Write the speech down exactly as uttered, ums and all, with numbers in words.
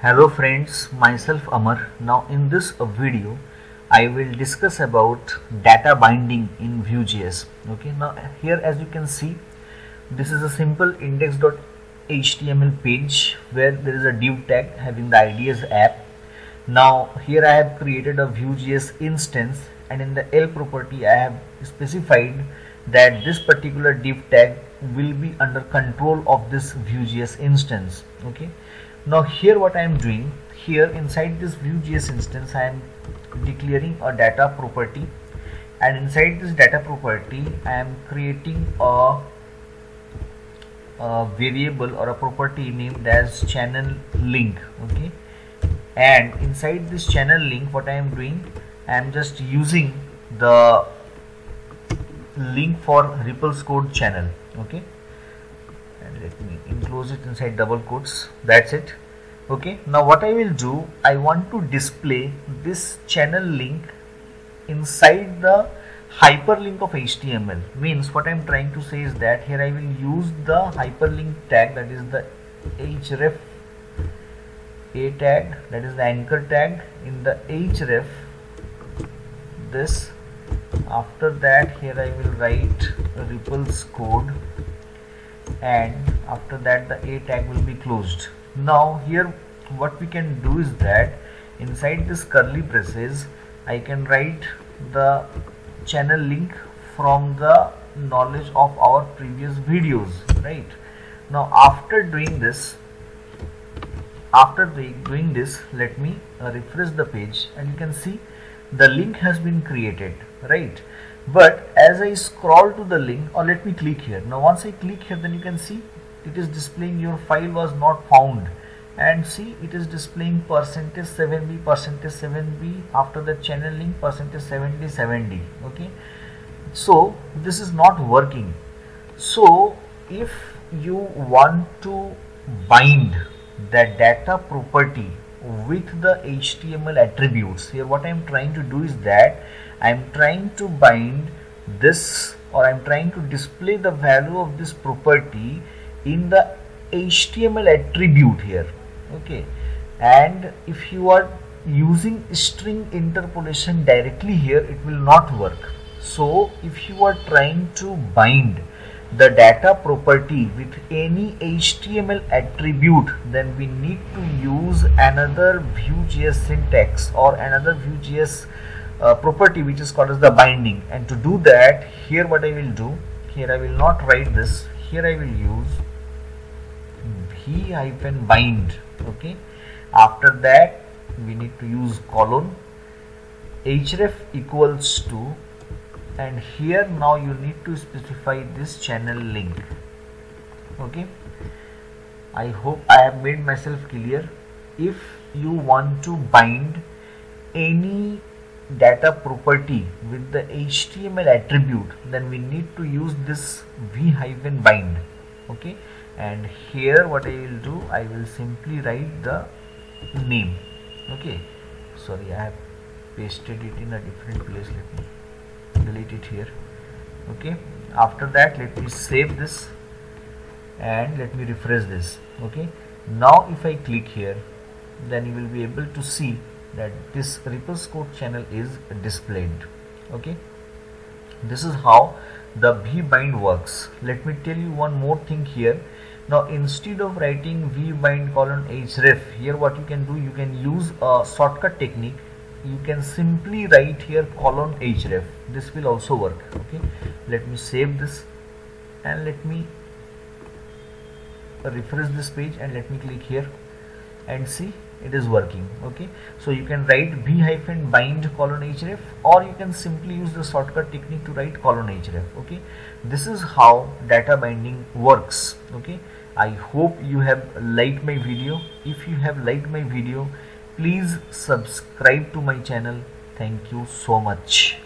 Hello friends, myself Amar. Now in this video I will discuss about data binding in VueJS. Okay, now here as you can see, this is a simple index dot H T M L page where there is a div tag having the I D as app. Now here I have created a VueJS instance, and in the L property I have specified that this particular div tag will be under control of this VueJS instance. Okay, now here what I am doing, here inside this VueJS instance I am declaring a data property, and inside this data property I am creating a, a variable or a property named as channel link. Okay, and inside this channel link what I am doing, I am just using the link for Ripple's code channel. Okay, and let me enclose it inside double quotes. That's it. Okay, now what I will do, I want to display this channel link inside the hyperlink of H T M L. Means what I am trying to say is that here I will use the hyperlink tag, that is the href a tag, that is the anchor tag in the href this. After that here I will write Ripple's code, and after that the a tag will be closed. Now here what we can do is that inside this curly braces I can write the channel link from the knowledge of our previous videos, right? Now after doing this, after doing this, let me uh, refresh the page, and you can see the link has been created, right? But as I scroll to the link, or let me click here. Now once I click here, then you can see it is displaying your file was not found, and see it is displaying percentage seven b percentage seven b after the channel link percentage seventy seventy. Okay, so this is not working. So if you want to bind the data property with the H T M L attributes, here what I am trying to do is that I am trying to bind this, or I am trying to display the value of this property in the H T M L attribute here. Okay, and if you are using string interpolation directly here, it will not work. So if you are trying to bind the data property with any H T M L attribute, then we need to use another VueJS syntax or another VueJS uh, property which is called as the binding. And to do that, here what I will do, here I will not write this, here I will use v hyphen bind. Okay, after that we need to use colon href equals to, and here now you need to specify this channel link. Okay, I hope I have made myself clear. If you want to bind any data property with the H T M L attribute, then we need to use this v hyphen bind. Okay, and here what I will do, I will simply write the name. Okay, sorry, I have pasted it in a different place. Let me delete it here. Okay, after that let me save this and let me refresh this. Okay, now if I click here, then you will be able to see that this Ripple's code channel is displayed. Okay, this is how the vbind works. Let me tell you one more thing here. Now instead of writing vbind colon href, here what you can do, you can use a shortcut technique. You can simply write here colon href. This will also work. Okay, let me save this and let me refresh this page, and let me click here and see it is working. Okay, so you can write v hyphen bind colon href, or you can simply use the shortcut technique to write colon href. Okay, this is how data binding works. Okay, I hope you have liked my video. If you have liked my video, please subscribe to my channel. Thank you so much.